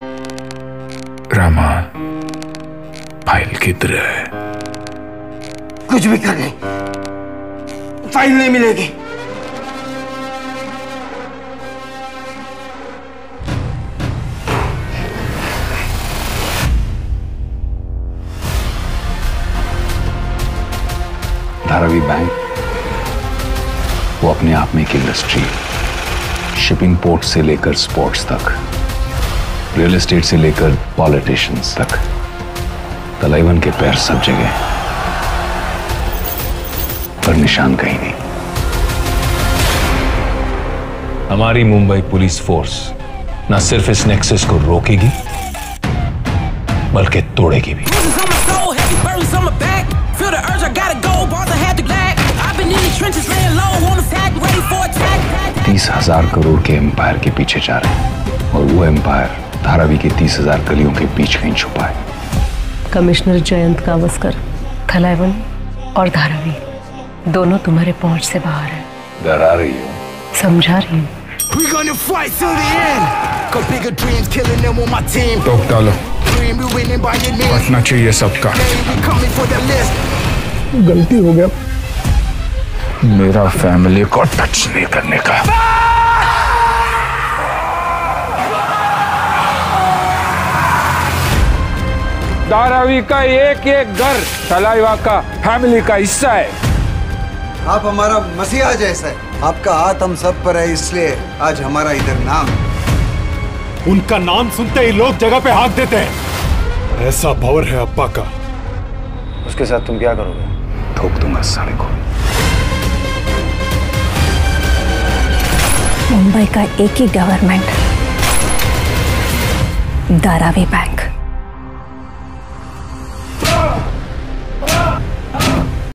Rama, file किधर है? कुछ भी कर ले, फाइल नहीं मिलेगी। धारावी बैंक वो अपने आप में एक इंडस्ट्री है। शिपिंग पोर्ट से लेकर स्पोर्ट्स तक, रियल एस्टेट से लेकर पॉलिटिशियंस तक, तलाइवन के पैर सब जगह, पर निशान कहीं नहीं। हमारी मुंबई पुलिस फोर्स ना सिर्फ इस नेक्सस को रोकेगी बल्कि तोड़ेगी भी। 30,000 करोड़ के एम्पायर के पीछे जा रहे हैं और वो एम्पायर धारावी के 30,000 गलियों के बीच कहीं छुपा है। कमिश्नर जयंत कावस्कर, थलाइवन और धारावी दोनों तुम्हारे पहुंच से बाहर है। डरा रही हो? समझा रही हूँ। टोक डालो, पटना चाहिए सबका। गलती हो गया, मेरा फैमिली को टच नहीं करने का। धारावी का एक एक घर तलाइवा का फैमिली का हिस्सा है। आप हमारा मसीहा जैसा है, आपका हाथ हम सब पर है, इसलिए आज हमारा इधर नाम। उनका नाम सुनते ही लोग जगह पे हाथ देते हैं। ऐसा पावर है अब्बा का। उसके साथ तुम क्या करोगे? ठोक दूंगा साले को। मुंबई का एक ही गवर्नमेंट, धारावी बैंक।